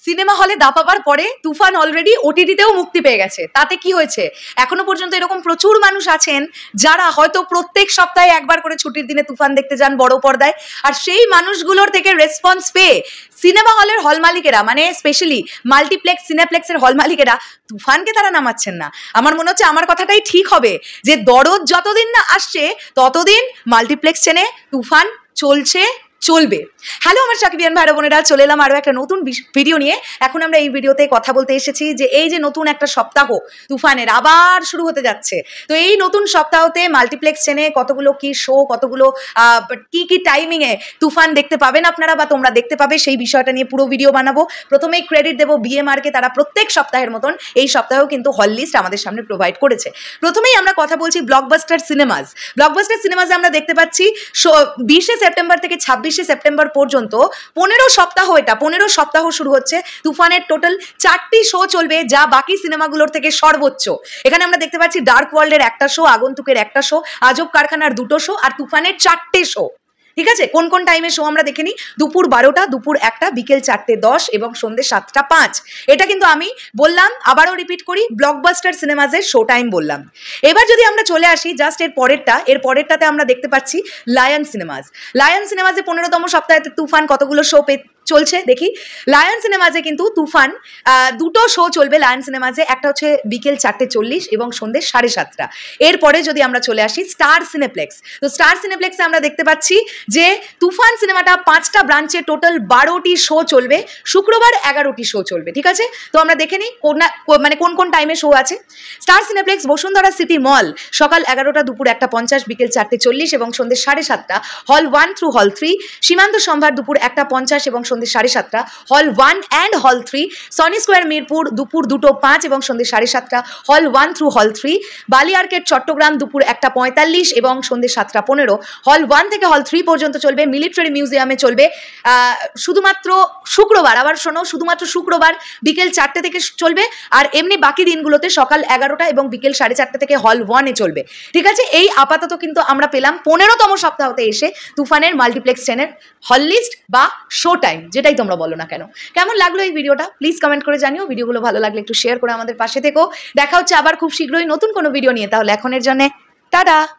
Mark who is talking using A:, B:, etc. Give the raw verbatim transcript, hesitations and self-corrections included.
A: Cinema হলে দাপাবার পরে তুফান already ওটিটিতেও মুক্তি পেয়ে গেছে। তাতে কি হয়েছে, এখনো পর্যন্ত এরকম প্রচুর মানুষ আছেন যারা হয়তো প্রত্যেক সপ্তাহে একবার করে ছুটির দিনে তুফান দেখতে যান বড় পর্দায়, আর সেই মানুষগুলোর থেকে রেসপন্স পেয়ে সিনেমা হলের হল মালিকেরা, মানে স্পেশালি মাল্টিপ্লেক্স সিনেপ্লেক্সের হল মালিকেরা তুফানকে তারা নামাচ্ছেন না। আমার মনে হচ্ছে আমার কথাটাই ঠিক হবে যে দরদ যতদিন না আসছে ততদিন মাল্টিপ্লেক্স চেনে তুফান চলছে চলবে। হ্যালো আমার সাকিবিয়ান ভাই বোনেরা, চলে এলাম আরও একটা নতুন ভিডিও নিয়ে। এখন আমরা এই ভিডিওতে কথা বলতে এসেছি যে এই যে নতুন একটা সপ্তাহ তুফানের আবার শুরু হতে যাচ্ছে, তো এই নতুন সপ্তাহতে মাল্টিপ্লেক্স চেনে কতগুলো কি শো, কতগুলো কি কি টাইমিংয়ে তুফান দেখতে পাবেন আপনারা বা তোমরা দেখতে পাবে, সেই বিষয়টা নিয়ে পুরো ভিডিও বানাবো। প্রথমেই ক্রেডিট দেবো বিএমআরকে, তারা প্রত্যেক সপ্তাহের মতন এই সপ্তাহেও কিন্তু হল লিস্ট আমাদের সামনে প্রোভাইড করেছে। প্রথমেই আমরা কথা বলছি ব্লকবাস্টার সিনেমাস। ব্লকবাস্টার সিনেমাসে আমরা দেখতে পাচ্ছি বিশে সেপ্টেম্বর থেকে ছাব্বিশে সেপ্টেম্বর পর্যন্ত পনেরো সপ্তাহ, এটা পনেরো সপ্তাহ শুরু হচ্ছে তুফানের টোটাল চারটি শো চলবে, যা বাকি সিনেমাগুলোর থেকে সর্বোচ্চ। এখানে আমরা দেখতে পাচ্ছি ডার্ক ওয়ার্ল্ডের একটা শো, আগন্তুকের একটা শো, আজব কারখানার দুটো শো আর তুফানের চারটে শো। ঠিক আছে, কোন কোন টাইমে শো আমরা দেখে নিই। দুপুর বারোটা, দুপুর একটা, বিকেল চারটে দশ এবং সন্ধ্যে সাতটা পাঁচ। এটা কিন্তু আমি বললাম, আবারও রিপিট করি, ব্লকবাস্টার সিনেমাসের শো টাইম বললাম। এবার যদি আমরা চলে আসি জাস্ট এর পরেরটা, এর পরেরটাতে আমরা দেখতে পাচ্ছি লায়ন সিনেমাস। লায়ন সিনেমাসে পনেরোতম সপ্তাহেতে তুফান কতগুলো শো পে চলছে দেখি। লায়ন সিনেমাসে কিন্তু তুফান দুটো শো চলবে লায়ন সিনেমাসে, একটা হচ্ছে বিকেল চারটে চল্লিশ এবং সন্ধ্যে সাড়ে সাতটা। এরপরে যদি আমরা চলে আসি স্টার সিনেপ্লেক্স, তো স্টার সিনেপ্লেক্সে আমরা দেখতে পাচ্ছি যে তুফান সিনেমাটা পাঁচটা ব্রাঞ্চে টোটাল বারোটি শো চলবে, শুক্রবার এগারোটি শো চলবে। ঠিক আছে, তো আমরা দেখে নিই কোন মানে কোন কোন টাইমে শো আছে। Star Cineplex Bashundhara City Mall সকাল এগারোটা, দুপুর একটা পঞ্চাশ, বিকেল চারটে চল্লিশ এবং সন্ধ্যে সাড়ে সাতটা। Hall one through hall three সীমান্ত সম্ভার দুপুর একটা পঞ্চাশ এবং সন্ধ্যে সাড়ে সাতটা। Hall one and hall three Sony Square Mirpur দুপুর দুটো পাঁচ এবং সন্ধ্যে সাড়ে সাতটা। Hall one through hall three Bali arcade Chattogram দুপুর একটা পঁয়তাল্লিশ এবং সন্ধ্যে সাতটা পনেরো। হল ওয়ান থেকে হল থ্রি পর্যন্ত চলবে। মিলিটারি মিউজিয়ামে চলবে শুধুমাত্র শুক্রবার, আবার শোনো, শুধুমাত্র শুক্রবার বিকেল চারটে থেকে চলবে, আর এমনি বাকি দিনগুলোতে সকাল এগারোটা এবং বিকেল সাড়ে চারটে থেকে হল ওয়ানে চলবে। ঠিক আছে, এই আপাতত কিন্তু আমরা পেলাম পনেরোতম সপ্তাহতে এসে তুফানের মাল্টিপ্লেক্স চেনের হল লিস্ট বা শো টাইম, যেটাই তোমরা বলো না কেন। কেমন লাগলো এই ভিডিওটা প্লিজ কমেন্ট করে জানিও। ভিডিওগুলো ভালো লাগলে একটু শেয়ার করে আমাদের পাশে থেকো। দেখা হচ্ছে আবার খুব শীঘ্রই নতুন কোনো ভিডিও নিয়ে। তাহলে এখনের জন্য টাটা।